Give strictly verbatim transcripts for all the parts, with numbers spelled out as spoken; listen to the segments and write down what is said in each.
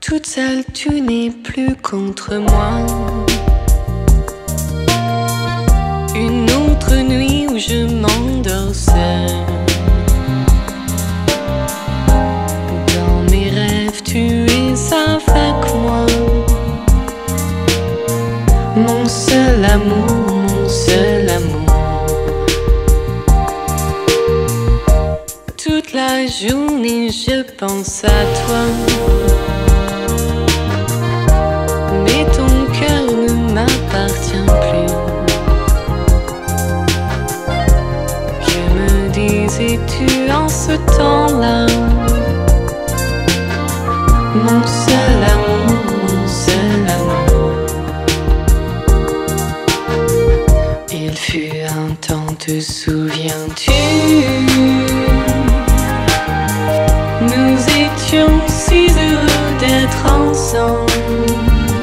Toute seule, tu n'es plus contre moi. Une autre nuit où je m'endors seule. Dans mes rêves, tu es avec moi. Mon seul amour, mon seul amour. Toute la journée, je pense à toi. Mais ton cœur ne m'appartient plus. Que me disais-tu en ce temps-là? Mon seul amour, mon seul amour. Il fut un temps, te souviens-tu? Nous étions si heureux d'être ensemble.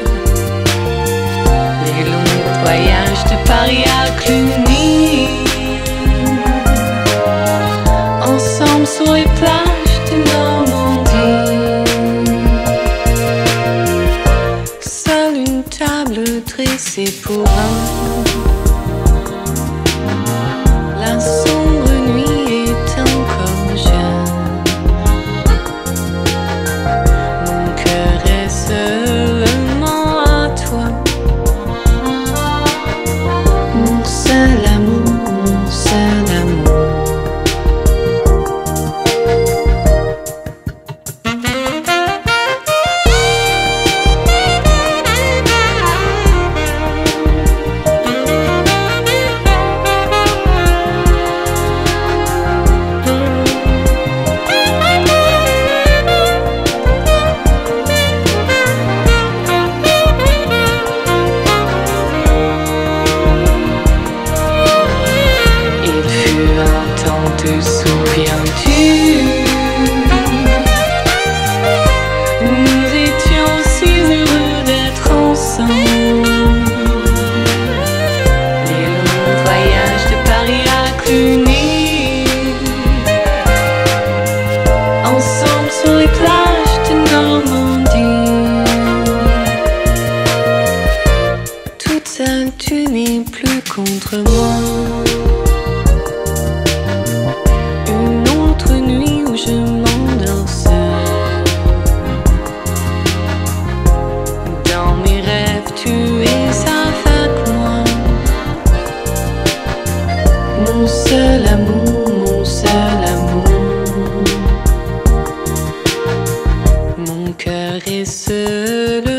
Les longs voyages de Paris à Cluny. Ensemble sur les plages de Normandie. Seule une table dressée pour un. La sombre nuit est encore jeune. Mon cœur est seulement à toi. Mon seul amour, mon seul amour. Te souviens-tu? Nous étions si heureux d'être ensemble. Les longs voyages de Paris à Cluny. Ensemble sur les plages de Normandie. Toute seule, tu n'es plus contre moi. Je m'endors seule. Dans mes rêves, tu es avec moi. Mon seul amour, mon seul amour. Mon cœur est seul.